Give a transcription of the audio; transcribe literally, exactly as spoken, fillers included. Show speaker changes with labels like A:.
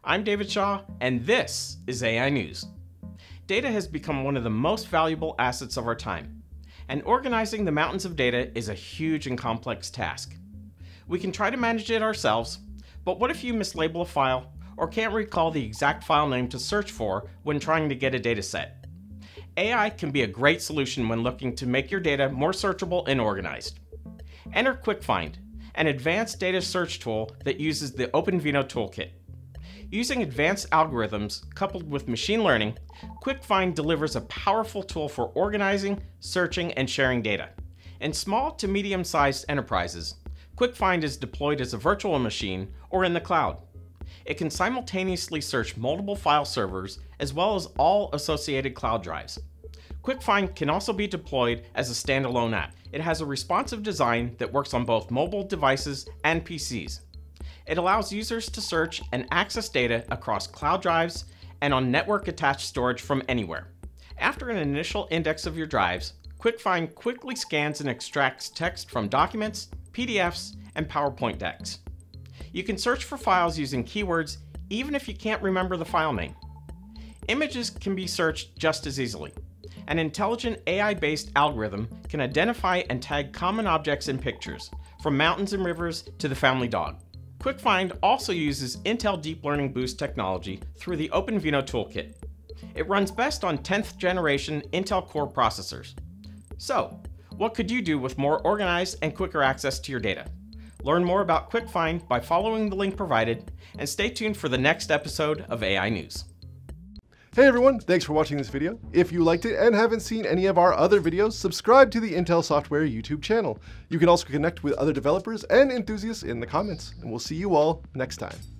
A: I'm David Shaw, and this is A I News. Data has become one of the most valuable assets of our time, and organizing the mountains of data is a huge and complex task. We can try to manage it ourselves, but what if you mislabel a file or can't recall the exact file name to search for when trying to get a data set? A I can be a great solution when looking to make your data more searchable and organized. Enter QuickFynd, an advanced data search tool that uses the OpenVINO toolkit. Using advanced algorithms coupled with machine learning, QuickFynd delivers a powerful tool for organizing, searching, and sharing data. In small to medium-sized enterprises, QuickFynd is deployed as a virtual machine or in the cloud. It can simultaneously search multiple file servers as well as all associated cloud drives. QuickFynd can also be deployed as a standalone app. It has a responsive design that works on both mobile devices and P Cs. It allows users to search and access data across cloud drives and on network-attached storage from anywhere. After an initial index of your drives, QuickFynd quickly scans and extracts text from documents, P D Fs, and PowerPoint decks. You can search for files using keywords even if you can't remember the file name. Images can be searched just as easily. An intelligent A I-based algorithm can identify and tag common objects in pictures, from mountains and rivers to the family dog. QuickFynd also uses Intel Deep Learning Boost technology through the OpenVINO toolkit. It runs best on tenth generation Intel Core processors. So, what could you do with more organized and quicker access to your data? Learn more about QuickFynd by following the link provided, and stay tuned for the next episode of A I News.
B: Hey everyone, thanks for watching this video. If you liked it and haven't seen any of our other videos, subscribe to the Intel Software YouTube channel. You can also connect with other developers and enthusiasts in the comments, and we'll see you all next time.